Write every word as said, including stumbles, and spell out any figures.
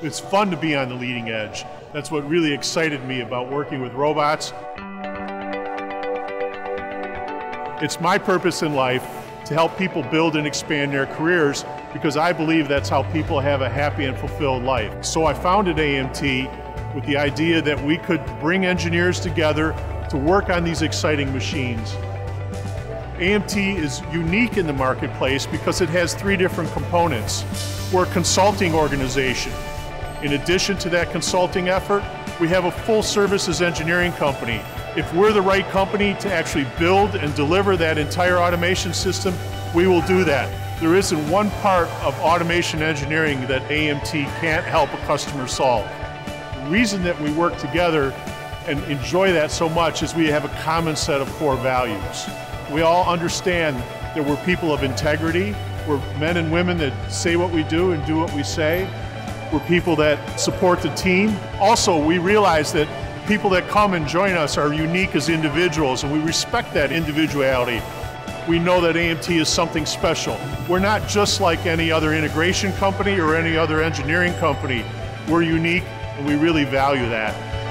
It's fun to be on the leading edge. That's what really excited me about working with robots. It's my purpose in life to help people build and expand their careers, because I believe that's how people have a happy and fulfilled life. So I founded A M T with the idea that we could bring engineers together to work on these exciting machines. A M T is unique in the marketplace because it has three different components. We're a consulting organization. In addition to that consulting effort, we have a full services engineering company. If we're the right company to actually build and deliver that entire automation system, we will do that. There isn't one part of automation engineering that A M T can't help a customer solve. The reason that we work together and enjoy that so much is we have a common set of core values. We all understand that we're people of integrity. We're men and women that say what we do and do what we say. We're people that support the team. Also, we realize that people that come and join us are unique as individuals, and we respect that individuality. We know that A M T is something special. We're not just like any other integration company or any other engineering company. We're unique, and we really value that.